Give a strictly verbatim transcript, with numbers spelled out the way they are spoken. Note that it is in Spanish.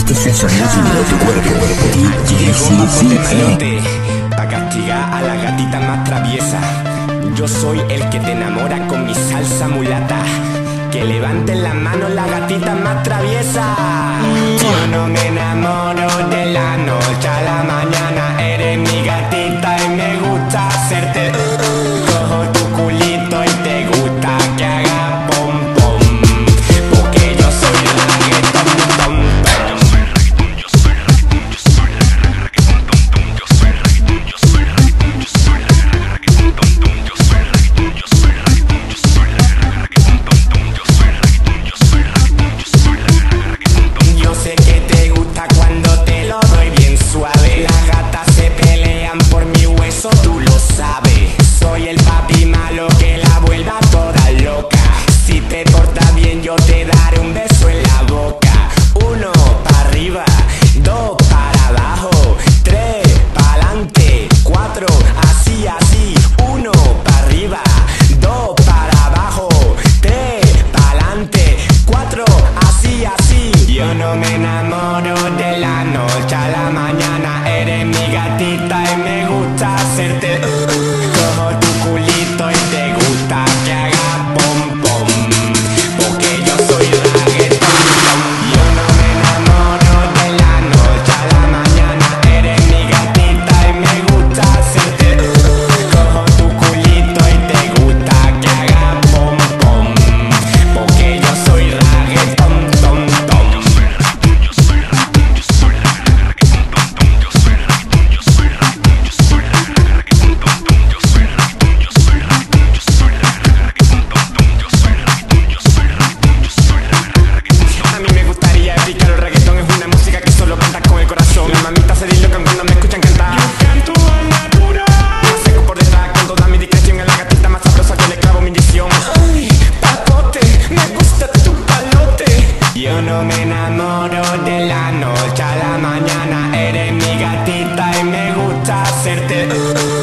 Este es el sonido de tu cuerpo. D J C C. Pa' castigar a la gatita más traviesa. Yo soy el que te enamora con mi salsa mulata. Que levanten las manos la gatita más traviesa. Yo no me enamoro de la noche a la mañana. Eres mi gatita y me gusta hacerte cojo tu culito y te gusta que haga pom pom. Porque yo soy reggaetón tom tom. Yo soy reggaetón, yo soy reggaetón, yo soy reggaetón, yo soy reggaetón, yo soy reggaetón, yo soy reggaetón, yo soy reggaetón, yo soy reggaetón, yo soy reggaetón, yo soy reggaetón, yo soy reggaetón, yo soy reggaetón. Yo sé que te gusta cuando te lo doy bien suave. Las gatas se pelean por mi hueso, tú lo sabes. Soy el papi malo que la vuelva toda loca. Si te portas bien yo te daré un beso en la boca. Uno para arriba, dos para abajo, tres para adelante, cuatro así así. Uno para arriba, dos para abajo, tres para adelante, cuatro así así. Yo no me enamoro de la noche a la mañana. Eres mi gatita y me gusta hacerte cojo tu culito y te gusta que haga pom pom. Porque yo soy reggaetón. Yo no me enamoro de la noche a la mañana. Eres mi gatita y me gusta hacerte cojo tu culito y te gusta que haga pom pom. Porque yo soy reggaetón tom tom. Yo soy reggaetón, yo soy reggaetón, yo soy reggaetón tom tom. Yo soy reggaetón, yo soy reggaetón, yo soy reggaetón tom tom. Yo soy reggaetón, yo soy reggaetón, yo soy reggaetón tom tom. Yo soy reggaetón, yo soy reggaetón, yo soy reggaetón. A mí me gustaría explicar el reggaetón es una música que solo canta con el corazón. Las mamitas se dislocan cuando me escuchan cantar. Yo canto a natural. Más seco por detrás con toda mi discreción. En la gatita más sabrosa que le clavo mi inyección. Ay, papote, me gusta tu palote. Yo no me enamoro de la noche a la mañana. Eres mi gatita y me gusta hacerte